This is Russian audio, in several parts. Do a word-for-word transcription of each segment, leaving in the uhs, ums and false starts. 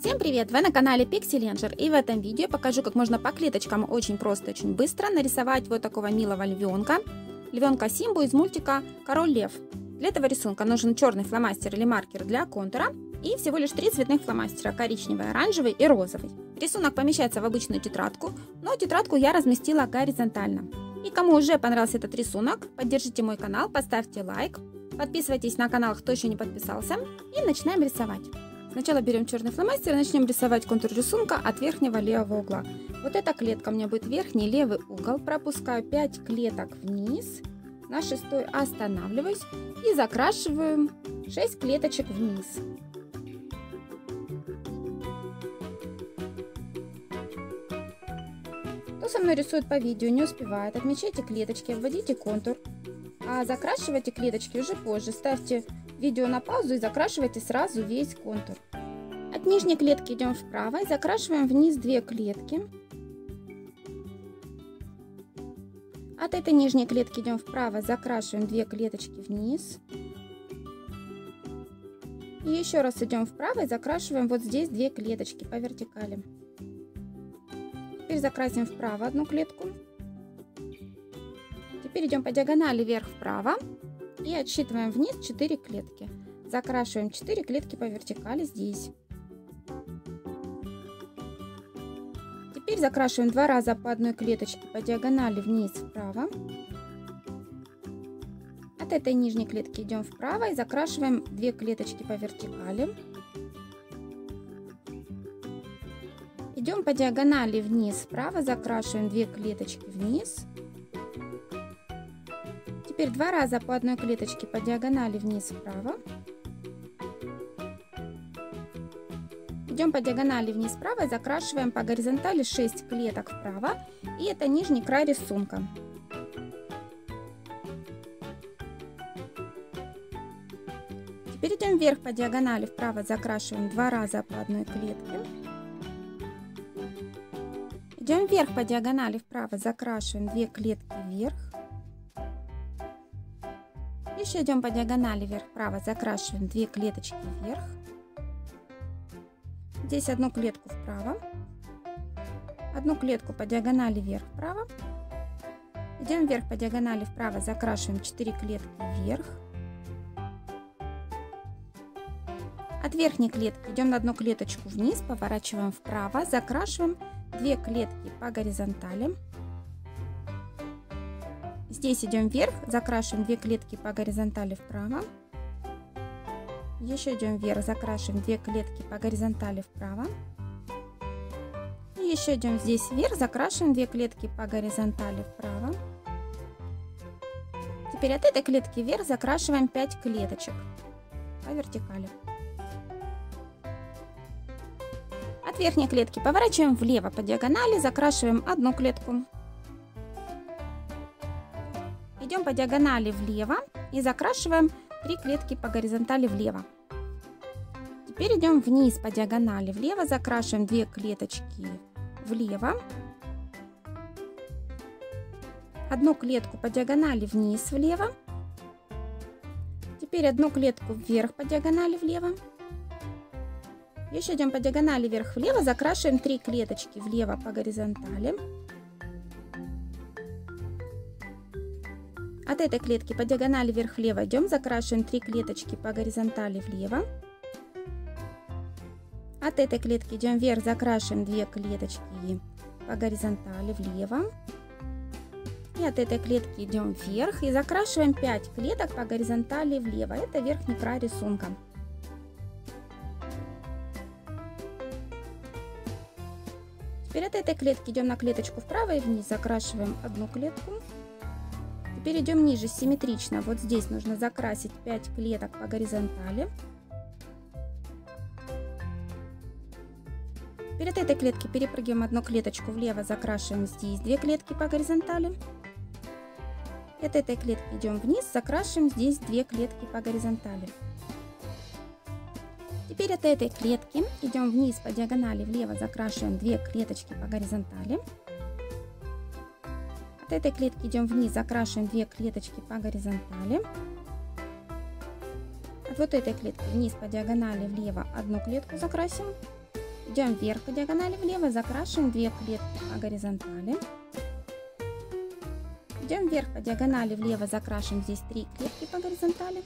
Всем привет! Вы на канале Pixel и в этом видео я покажу, как можно по клеточкам очень просто, очень быстро нарисовать вот такого милого львенка. Львенка Симбу из мультика Король Лев. Для этого рисунка нужен черный фломастер или маркер для контура и всего лишь три цветных фломастера: коричневый, оранжевый и розовый. Рисунок помещается в обычную тетрадку, но тетрадку я разместила горизонтально. И кому уже понравился этот рисунок, поддержите мой канал, поставьте лайк, подписывайтесь на канал, кто еще не подписался, и начинаем рисовать. Сначала берем черный фломастер и начнем рисовать контур рисунка от верхнего левого угла. Вот эта клетка у меня будет верхний левый угол. Пропускаю пять клеток вниз, на шестой останавливаюсь и закрашиваю шесть клеточек вниз. Кто со мной рисует по видео, не успевает, отмечайте клеточки, вводите контур, а закрашивайте клеточки уже позже. Ставьте видео на паузу и закрашивайте сразу весь контур. От нижней клетки идем вправо и закрашиваем вниз две клетки. От этой нижней клетки идем вправо, закрашиваем две клеточки вниз. И еще раз идем вправо и закрашиваем вот здесь две клеточки по вертикали. Теперь закрасим вправо одну клетку. Теперь идем по диагонали вверх-вправо. И отсчитываем вниз четыре клетки. Закрашиваем четыре клетки по вертикали здесь. Теперь закрашиваем два раза по одной клеточке по диагонали вниз-вправо. От этой нижней клетки идем вправо и закрашиваем две клеточки по вертикали. Идем по диагонали вниз-вправо, закрашиваем две клеточки вниз. Теперь два раза по одной клеточке по диагонали вниз-вправо. Идем по диагонали вниз-вправо и закрашиваем по горизонтали шесть клеток вправо. И это нижний край рисунка. Теперь идем вверх по диагонали вправо, закрашиваем два раза по одной клетке. Идем вверх по диагонали вправо, закрашиваем две клетки вверх. Еще идем по диагонали вверх-вправо, закрашиваем две клеточки вверх. Здесь одну клетку вправо, одну клетку по диагонали вверх-вправо. Идем вверх по диагонали вправо, закрашиваем четыре клетки вверх. От верхней клетки идем на одну клеточку вниз, поворачиваем вправо, закрашиваем две клетки по горизонтали. Здесь идем вверх, закрашиваем две клетки по горизонтали вправо. Еще идем вверх, закрашиваем две клетки по горизонтали вправо. И еще идем здесь вверх, закрашиваем две клетки по горизонтали вправо. Теперь от этой клетки вверх закрашиваем пять клеточек по вертикали. От верхней клетки поворачиваем влево по диагонали, закрашиваем одну клетку. Идем по диагонали влево и закрашиваем три клетки по горизонтали влево. Теперь идем вниз по диагонали влево, закрашиваем две клеточки влево. Одну клетку по диагонали вниз влево. Теперь одну клетку вверх по диагонали влево. Еще идем по диагонали вверх-влево, закрашиваем три клеточки влево по горизонтали. От этой клетки по диагонали вверх-влево идем, закрашиваем три клеточки по горизонтали влево. От этой клетки идем вверх, закрашиваем две клеточки по горизонтали влево. И от этой клетки идем вверх и закрашиваем пять клеток по горизонтали влево. Это верхний край рисунка. Теперь от этой клетки идем на клеточку вправо и вниз, закрашиваем одну клетку. Теперь идем ниже, симметрично. Вот здесь нужно закрасить пять клеток по горизонтали. Перед этой клеткой перепрыгиваем одну клеточку влево, закрашиваем здесь две клетки по горизонтали. От этой клетки идем вниз, закрашиваем здесь две клетки по горизонтали. Теперь от этой клетки идем вниз по диагонали влево, закрашиваем две клеточки по горизонтали. От этой клетки идем вниз, закрашиваем две клеточки по горизонтали. От вот этой клетки вниз по диагонали влево одну клетку закрасим. Идем вверх по диагонали влево, закрашиваем две клетки по горизонтали. Идем вверх по диагонали влево, закрашиваем здесь три клетки по горизонтали.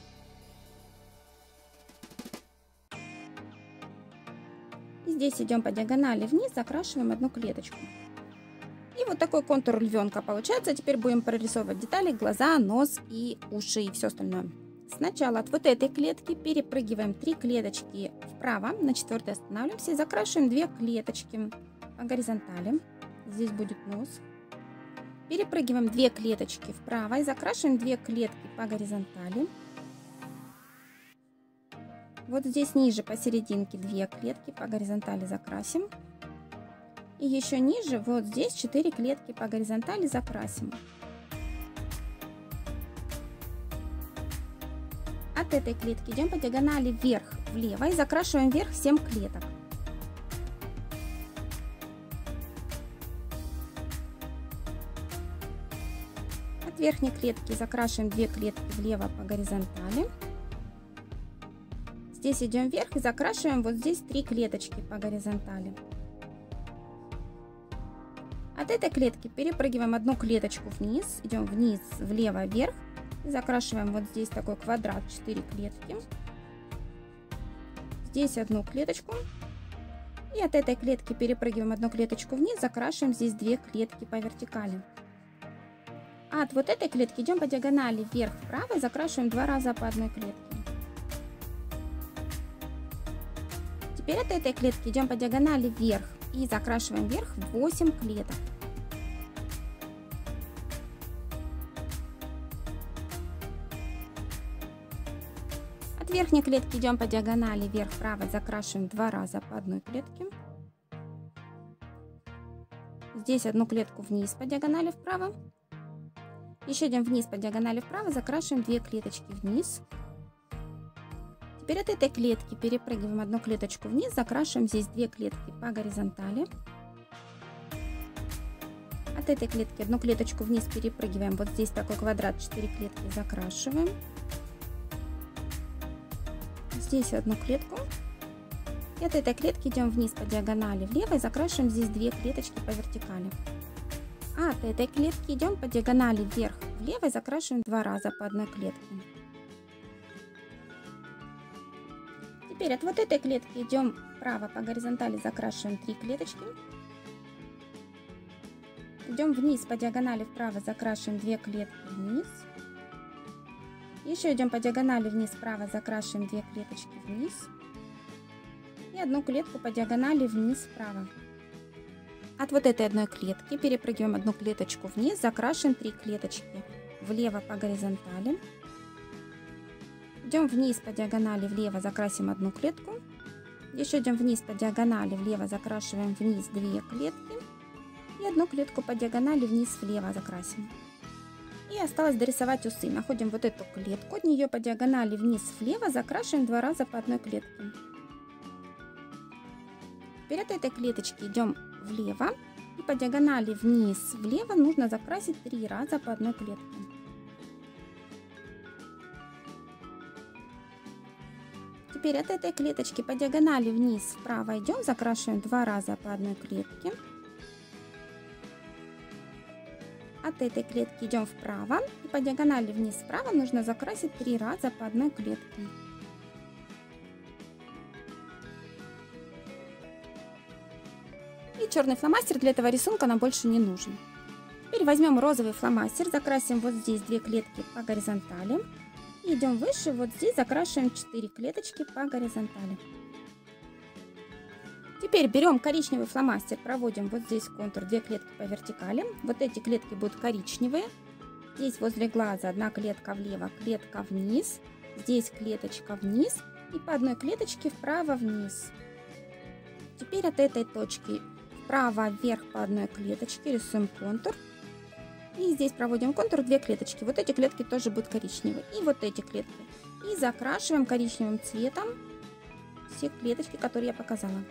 И здесь идем по диагонали вниз, закрашиваем одну клеточку. И вот такой контур львенка получается. Теперь будем прорисовывать детали: глаза, нос и уши и все остальное. Сначала от вот этой клетки перепрыгиваем три клеточки вправо, на четвертой останавливаемся и закрашиваем две клеточки по горизонтали. Здесь будет нос. Перепрыгиваем две клеточки вправо и закрашиваем две клетки по горизонтали. Вот здесь ниже посерединке две клетки по горизонтали закрасим. И еще ниже вот здесь четыре клетки по горизонтали закрасим. От этой клетки идем по диагонали вверх, влево и закрашиваем вверх семь клеток. От верхней клетки закрашиваем две клетки влево по горизонтали. Здесь идем вверх и закрашиваем вот здесь три клеточки по горизонтали. От этой клетки перепрыгиваем одну клеточку вниз, идем вниз, влево, вверх. И закрашиваем вот здесь такой квадрат, четыре клетки. Здесь одну клеточку. И от этой клетки перепрыгиваем одну клеточку вниз, закрашиваем здесь две клетки по вертикали. А от вот этой клетки идем по диагонали вверх-вправо и закрашиваем два раза по одной клетке. Теперь от этой клетки идем по диагонали вверх и закрашиваем вверх восемь клеток. От верхней клетки идем по диагонали вверх-вправо, закрашиваем два раза по одной клетке. Здесь одну клетку вниз по диагонали вправо. Еще идем вниз по диагонали вправо, закрашиваем две клеточки вниз. Теперь от этой клетки перепрыгиваем одну клеточку вниз, закрашиваем здесь две клетки по горизонтали. От этой клетки одну клеточку вниз перепрыгиваем, вот здесь такой квадрат, четыре клетки закрашиваем. Здесь одну клетку. И от этой клетки идем вниз по диагонали влево и закрашиваем здесь две клеточки по вертикали. А от этой клетки идем по диагонали вверх влево и закрашиваем два раза по одной клетке. Теперь от вот этой клетки идем вправо по горизонтали, закрашиваем три клеточки. Идем вниз по диагонали вправо, закрашиваем две клетки вниз. Еще идем по диагонали вниз вправо, закрашиваем две клеточки вниз. И одну клетку по диагонали вниз вправо. От вот этой одной клетки перепрыгиваем одну клеточку вниз, закрашиваем три клеточки влево по горизонтали. Идем вниз по диагонали влево, закрасим одну клетку. Еще идем вниз по диагонали влево, закрашиваем вниз две клетки. И одну клетку по диагонали вниз влево закрасим. И осталось дорисовать усы. Находим вот эту клетку, от нее по диагонали вниз влево, закрашиваем два раза по одной клетке. Теперь от этой клеточки идем влево. И по диагонали вниз влево нужно закрасить три раза по одной клетке. Теперь от этой клеточки по диагонали вниз вправо идем, закрашиваем два раза по одной клетке. От этой клетки идем вправо и по диагонали вниз вправо нужно закрасить три раза по одной клетке. И черный фломастер для этого рисунка нам больше не нужен. Теперь возьмем розовый фломастер, закрасим вот здесь две клетки по горизонтали. И идем выше, вот здесь закрашиваем четыре клеточки по горизонтали. Теперь берем коричневый фломастер, проводим вот здесь контур, две клетки по вертикали. Вот эти клетки будут коричневые. Здесь возле глаза одна клетка влево, клетка вниз. Здесь клеточка вниз и по одной клеточке вправо-вниз. Теперь от этой точки вправо-вверх по одной клеточке рисуем контур. И здесь проводим контур, две клеточки. Вот эти клетки тоже будут коричневые. И вот эти клетки. И закрашиваем коричневым цветом все клеточки, которые я показала.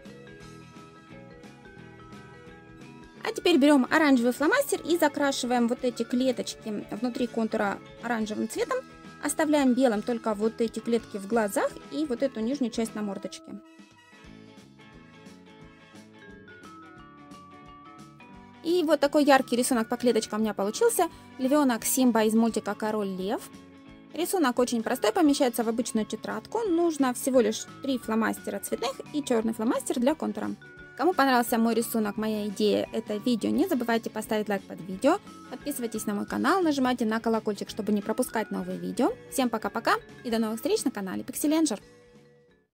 А теперь берем оранжевый фломастер и закрашиваем вот эти клеточки внутри контура оранжевым цветом. Оставляем белым только вот эти клетки в глазах и вот эту нижнюю часть на мордочке. И вот такой яркий рисунок по клеточкам у меня получился. Львенок Симба из мультика «Король Лев». Рисунок очень простой, помещается в обычную тетрадку. Нужно всего лишь три фломастера цветных и черный фломастер для контура. Кому понравился мой рисунок, моя идея, это видео, не забывайте поставить лайк под видео. Подписывайтесь на мой канал, нажимайте на колокольчик, чтобы не пропускать новые видео. Всем пока-пока и до новых встреч на канале Pixel Ranger.